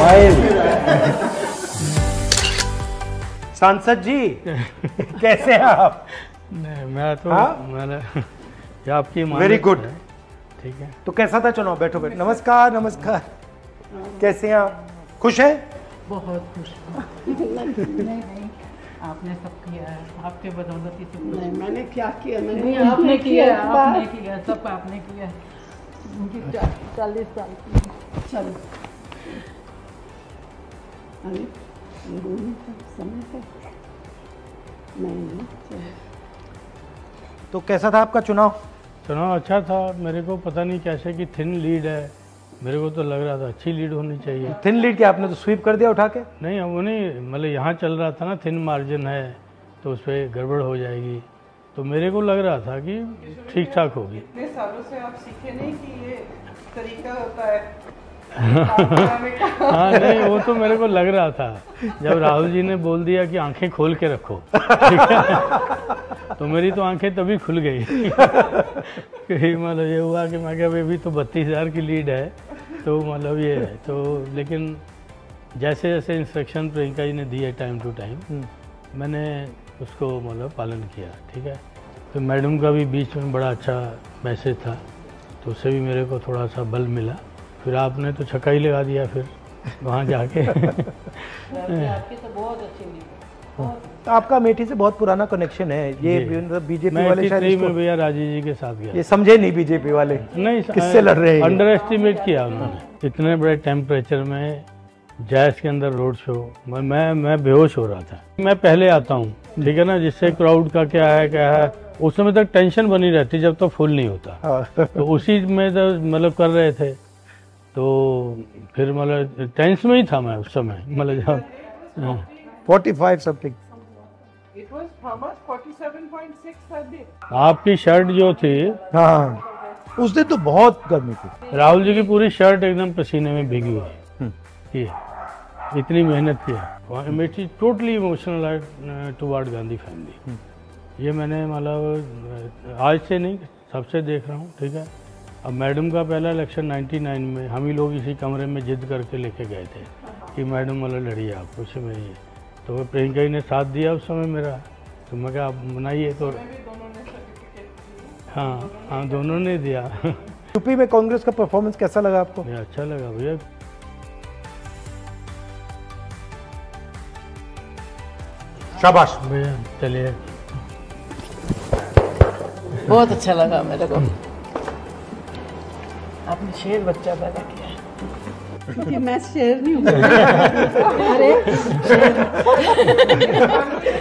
Smile. सांसद जी कैसे हैं आप? नहीं मैं तो मैंने आपकी वेरी गुड। ठीक है। तो कैसा था चुनाव? बैठो बैठो। नमस्कार नमस्कार। कैसे हैं आप? खुश हैं? बहुत खुश नहीं आपने सब किया है, आपके बदौलत ही सब। नहीं मैंने क्या किया? नहीं आपने किया, आपने किया, सब आपने किया। मुझे 40 साल की। चलो अरे समय है नहीं। तो कैसा था आपका चुनाव? चुनाव अच्छा था। मेरे को पता नहीं कैसे कि थिन लीड है, मेरे को तो लग रहा था अच्छी लीड होनी चाहिए। थिन लीड क्या आपने तो स्वीप कर दिया उठा के? नहीं वो नहीं, मतलब यहाँ चल रहा था ना थिन मार्जिन है तो उस पर गड़बड़ हो जाएगी, तो मेरे को लग रहा था कि ठीक ठाक होगी। इतने सालों से आप सीखे नहीं कि ये तरीका होता है? हाँ नहीं वो तो मेरे को लग रहा था जब राहुल जी ने बोल दिया कि आंखें खोल के रखो, ठीक है, तो मेरी तो आंखें तभी खुल गई कि मतलब ये हुआ कि मैं क्या अभी तो 32,000 की लीड है, तो मतलब ये है तो। लेकिन जैसे जैसे इंस्ट्रक्शन प्रियंका जी ने दिए टाइम टू टाइम मैंने उसको मतलब पालन किया, ठीक है। तो मैडम का भी बीच में बड़ा अच्छा मैसेज था, तो उससे भी मेरे को थोड़ा सा बल मिला। फिर आपने तो छक्का ही लगा दिया फिर वहाँ जाके। आपकी तो बहुत अच्छी लीड। तो आपका अमेठी से बहुत पुराना कनेक्शन है। ये बीजेपी वाले शायद में भैया राजीव जी के साथ गया, ये समझे नहीं बीजेपी वाले नहीं किससे लड़ रहे हैं। अंडर एस्टिमेट किया उन्होंने। इतने बड़े टेम्परेचर में जैस के अंदर रोड शो, मैं बेहोश हो रहा था। मैं पहले आता हूँ, ठीक है ना, जिससे क्राउड का क्या है उस समय तक टेंशन बनी रहती जब तक फुल नहीं होता। तो उसी में तो मतलब कर रहे थे, तो फिर मतलब टेंशन में ही था मैं उस समय, मतलब जब 45 something. It was how much? 47.6 था दिन। आपकी शर्ट जो थी, हाँ उस दिन तो बहुत गर्मी थी। राहुल जी की पूरी शर्ट एकदम पसीने में भीगी हुई है, इतनी मेहनत की है। Amethi totally emotional toward Gandhi family. ये मैंने मतलब आज से नहीं सबसे देख रहा हूँ, ठीक है। अब मैडम का पहला इलेक्शन 99 में हम ही लोग इसी कमरे में जिद करके लेके गए थे कि मैडम मतलब लड़िए आप कुछ में ये, तो प्रियंका जी ने साथ दिया उस समय मेरा, तो मैं कहा आप बनाइए। तो हाँ दोनों ने दिया। यूपी में कांग्रेस का परफॉर्मेंस कैसा लगा आपको? अच्छा लगा भैया। शाबाश भैया चलिए। बहुत अच्छा लगा मेरे को। आपने शेर बच्चा पैदा किया है। क्योंकि मैं शेर नहीं हूँ। अरे